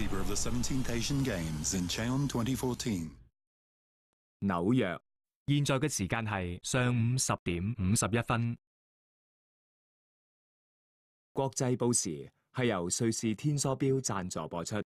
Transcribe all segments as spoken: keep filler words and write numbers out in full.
Keeper of the seventeenth Asian Games in Cheon twenty fourteen。 紐約，現在嘅時間係上午十點五十一分。國際報時係由瑞士天梭標贊助播出。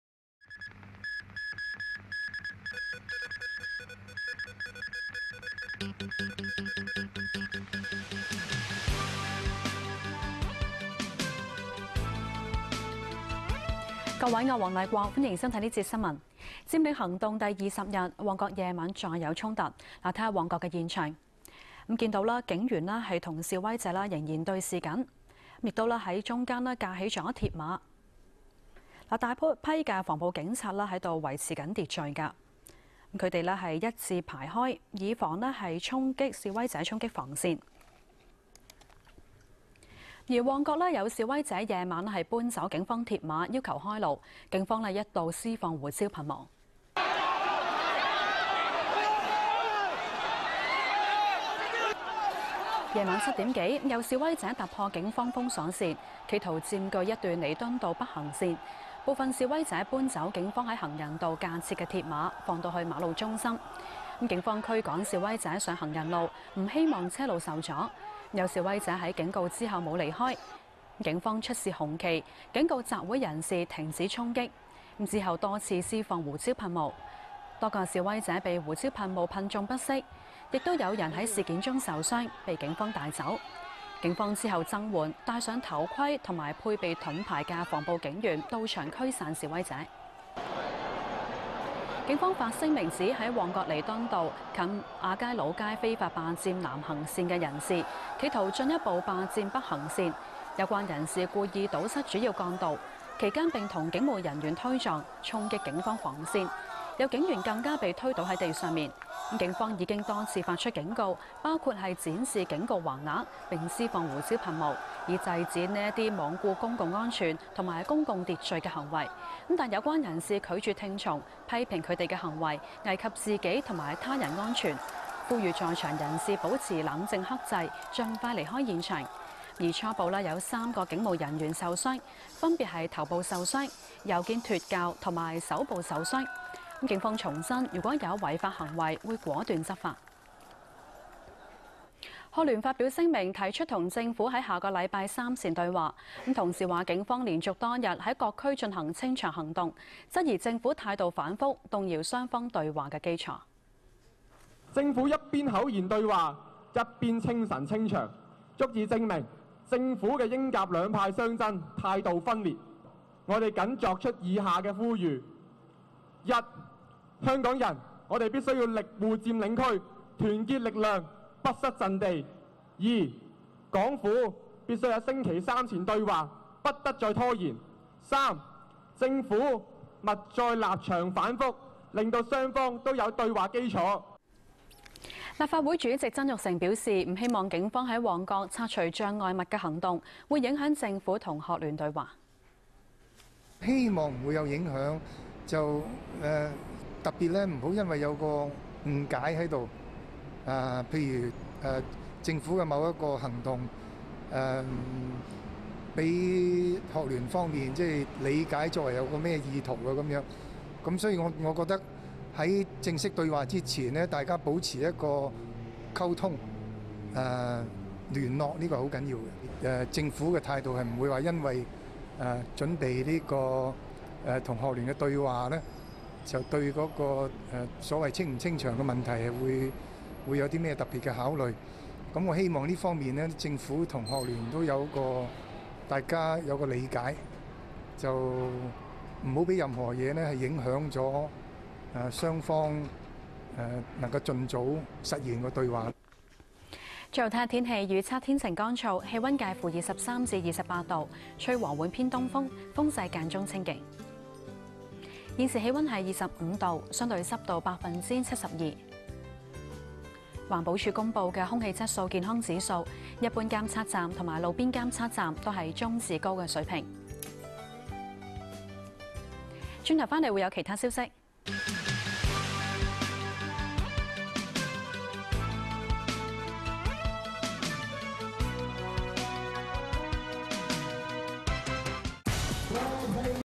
各位，我黃麗國，歡迎收睇呢節新聞。佔領行動第二十日，旺角夜晚再有衝突。嗱，睇下旺角嘅現場，咁見到啦，警員啦係同示威者啦仍然對視緊，亦都啦喺中間啦架起咗鐵馬。嗱，大批嘅防暴警察啦喺度維持緊秩序㗎。佢哋咧係一字排開，以防咧係衝擊示威者衝擊防線。而旺角咧有示威者夜晚係搬走警方鐵馬，要求開路。警方咧一度施放胡椒噴霧。夜晚七點幾，有示威者突破警方封鎖線，企圖佔據一段彌敦道北行線。部分示威者搬走警方喺行人道架設嘅鐵馬，放到去馬路中心。咁警方驅趕示威者上行人路，唔希望車路受阻。有示威者喺警告之後冇離開，警方出示紅旗，警告集會人士停止衝擊。之後多次施放胡椒噴霧，多個示威者被胡椒噴霧噴中不適，亦都有人喺事件中受傷，被警方帶走。警方之後增援，戴上頭盔同埋配備盾牌嘅防暴警員到場驅散示威者。警方發聲明指喺旺角彌敦道近亞皆老街非法霸佔南行線嘅人士，企圖進一步霸佔北行線。有關人士故意堵塞主要幹道，期間並同警務人員推撞，衝擊警方防線。有警員更加被推倒喺地上面。警方已經多次發出警告，包括係展示警告橫額並施放胡椒噴霧，以制止呢一啲罔顧公共安全同埋公共秩序嘅行為。咁但有關人士拒絕聽從，批評佢哋嘅行為危及自己同埋他人安全，呼籲在場人士保持冷靜克制，盡快離開現場。而初步咧有三個警務人員受傷，分別係頭部受傷、右肩脫臼同埋手部受傷。警方重申，如果有違法行為，會果斷執法。學聯發表聲明，提出同政府喺下個禮拜三前對話。咁同時話，警方連續多日喺各區進行清場行動，質疑政府態度反覆，動搖雙方對話嘅基礎。 政府一邊口言對話，一邊清晨清場，足以證明政府嘅英甲兩派相爭，態度分裂。我哋僅作出以下嘅呼籲：一、香港人，我哋必須要力護佔領區，團結力量，不失陣地。二、港府必須喺星期三前對話，不得再拖延。三、政府勿再立場反覆，令到雙方都有對話基礎。 立法會主席曾鈺成表示，唔希望警方喺旺角拆除障礙物嘅行動，會影響政府同學聯對話。 希望唔會有影響。就誒、呃、特別咧，唔好因為有個誤解喺度，啊、呃，譬如誒、呃、政府嘅某一個行動，誒俾學聯方面即係理解作為有個咩意圖嘅咁樣，咁所以我我覺得喺正式對話之前呢，大家保持一個溝通，誒、呃、聯絡呢個好緊要嘅。誒、呃、政府嘅態度係唔會話因為誒、呃、準備呢、這個。誒同學聯嘅對話呢，就對嗰個誒所謂清唔清場嘅問題係會會有啲咩特別嘅考慮。咁我希望呢方面呢，政府同學聯都有個大家有個理解，就唔好俾任何嘢呢係影響咗誒雙方誒能夠盡早實現個對話。 最後睇下天氣預測，天晴乾燥，氣温介乎二十三至二十八度，吹和緩偏東風，風勢間中清勁。現時氣温係二十五度，相對濕度百分之七十二。環保署公布嘅空氣質素健康指數，一般監測站同埋路邊監測站都係中至高嘅水平。轉頭翻嚟會有其他消息。